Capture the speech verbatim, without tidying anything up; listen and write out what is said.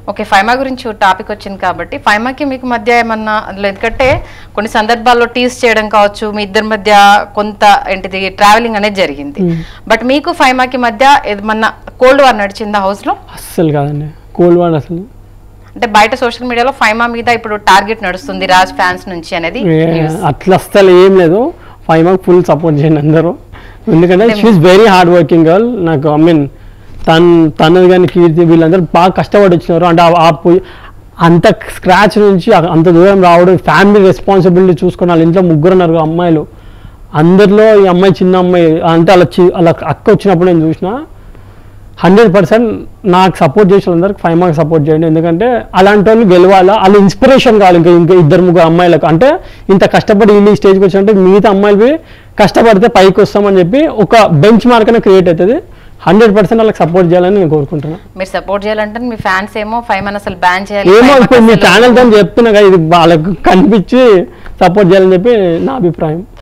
Okay, Faima గురించి topic వచ్చింది కాబట్టి ఫైమాకి మీకు మధ్య ఏమన్నా, ఎందుకంటే కొన్ని సందర్భాల్లో టీస్ చేయడం కావచ్చు, మీ ఇద్దరి మధ్య కొంత ఏంటిది ట్రావెలింగ్ అనేది జరిగింది, బట్ మీకు ఫైమాకి మధ్య ఏమన్నా కోల్డ్ వార్ నడిచిందా హౌస్ లో? అస్సలు కాదండి కోల్డ్ వార్ అసలు. అంటే బయట సోషల్ మీడియాలో ఫైమా మీద ఇప్పుడు టార్గెట్ నడుస్తుంది రాజ్ ఫ్యాన్స్ నుంచి అనేది అట్లా అస్సలు ఏం లేదు. ఫైమాకి ఫుల్ సపోర్ట్ చేయండి అందరూ, ఎందుకంటే she is very hard working girl. నాకు ఐ మీన్ తను తనది కానీ కీర్తి వీళ్ళందరూ బాగా కష్టపడి వచ్చినారు. అంటే ఆ అంత స్క్రాచ్ నుంచి అంత దూరం రావడం, ఫ్యామిలీ రెస్పాన్సిబిలిటీ చూసుకుని వాళ్ళ ఇంట్లో ముగ్గురు ఉన్నారు అమ్మాయిలు, అందరిలో ఈ అమ్మాయి చిన్న అమ్మాయి అంటే అలా చి అలా అక్క వచ్చినప్పుడు నేను చూసిన హండ్రెడ్ పర్సెంట్ నాకు సపోర్ట్ చేసిన అందరికి ఫైమాకి సపోర్ట్ చేయండి, ఎందుకంటే అలాంటి వాళ్ళు గెలవాలా, వాళ్ళు ఇన్స్పిరేషన్ కావాలి ఇంకా ఇంకా ఇద్దరు ముగ్గురు అమ్మాయిలకు. అంటే ఇంత కష్టపడి ఈ స్టేజ్కి వచ్చినట్టే మిగతా అమ్మాయిలు కష్టపడితే పైకి వస్తామని చెప్పి ఒక బెంచ్ మార్క్ అనేది క్రియేట్ అవుతుంది. హండ్రెడ్ పర్సెంట్ వాళ్ళకి సపోర్ట్ చేయాలని నేను కోరుకుంటున్నాను. మీరు సపోర్ట్ చేయాలంటే మీ ఫ్యాన్స్ ఏమో ఫైమాని అసలు బ్యాన్ చేయాలి ఏమో ఇప్పుడు మీ ఛానల్ తో చెప్తున్నా కదా, ఇది వాళ్ళకు కనిపించి సపోర్ట్ చేయాలని చెప్పి నా అభిప్రాయం.